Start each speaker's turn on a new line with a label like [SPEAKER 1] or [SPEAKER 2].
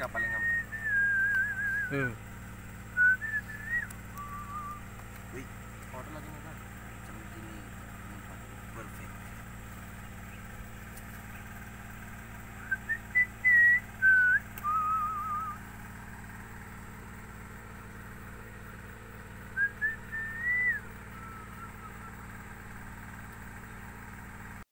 [SPEAKER 1] mereka paling aman. Wih, order lagi nih kan. Jam segini, perfect.